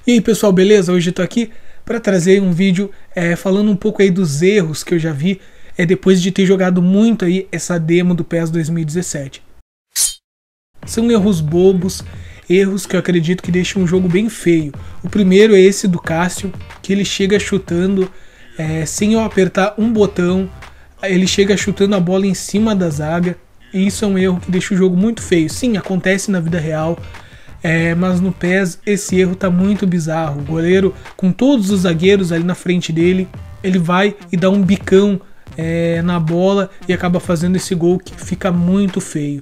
E aí pessoal, beleza? Hoje eu tô aqui para trazer um vídeo falando um pouco aí dos erros que eu já vi depois de ter jogado muito aí essa demo do PES 2017. São erros bobos, erros que eu acredito que deixam um jogo bem feio. O primeiro é esse do Cássio, que ele chega chutando sem eu apertar um botão, ele chega chutando a bola em cima da zaga, e isso é um erro que deixa o jogo muito feio. Sim, acontece na vida real, mas no PES esse erro tá muito bizarro. O goleiro, com todos os zagueiros ali na frente dele, ele vai e dá um bicão na bola e acaba fazendo esse gol que fica muito feio.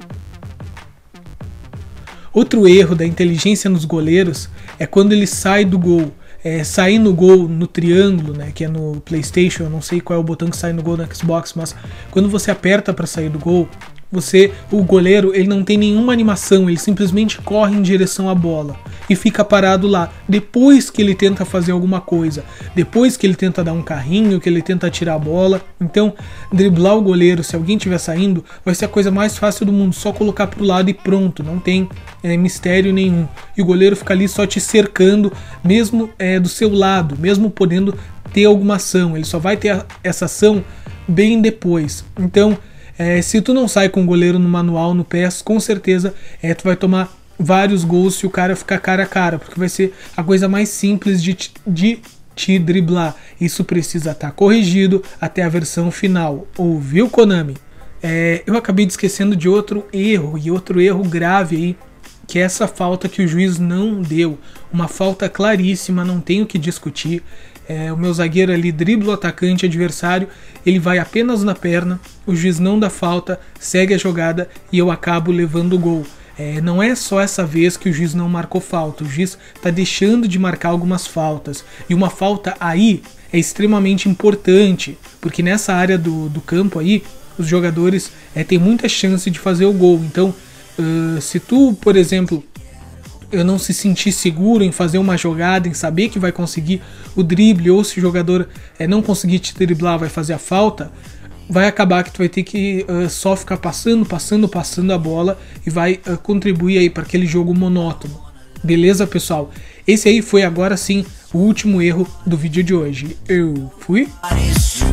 Outro erro da inteligência nos goleiros é quando ele sai do gol. Sair no gol no triângulo, né, que é no PlayStation, eu não sei qual é o botão que sai no gol no Xbox, mas quando você aperta para sair do gol, o goleiro, ele não tem nenhuma animação, ele simplesmente corre em direção à bola e fica parado lá. Depois que ele tenta fazer alguma coisa, depois que ele tenta dar um carrinho, que ele tenta tirar a bola. Então, driblar o goleiro, se alguém estiver saindo, vai ser a coisa mais fácil do mundo, só colocar pro lado e pronto, não tem mistério nenhum. E o goleiro fica ali só te cercando, mesmo do seu lado, mesmo podendo ter alguma ação, ele só vai ter essa ação bem depois. Então, se tu não sai com o goleiro no manual, no PES, com certeza tu vai tomar vários gols se o cara ficar cara a cara, porque vai ser a coisa mais simples de te driblar. Isso precisa estar corrigido até a versão final. Ouviu, Konami? Eu acabei esquecendo de outro erro, e outro erro grave aí, que é essa falta que o juiz não deu. Uma falta claríssima, não tenho o que discutir. O meu zagueiro ali dribla o atacante adversário, ele vai apenas na perna, o juiz não dá falta, segue a jogada e eu acabo levando o gol. Não é só essa vez que o juiz não marcou falta, o juiz está deixando de marcar algumas faltas. E uma falta aí é extremamente importante, porque nessa área do campo aí, os jogadores têm muita chance de fazer o gol. Então, se tu, por exemplo, eu não se sentir seguro em fazer uma jogada, em saber que vai conseguir o drible, ou se o jogador não conseguir te driblar, vai fazer a falta, vai acabar que tu vai ter que só ficar passando a bola e vai contribuir aí para aquele jogo monótono. Beleza, pessoal? Esse aí foi agora sim o último erro do vídeo de hoje. Eu fui...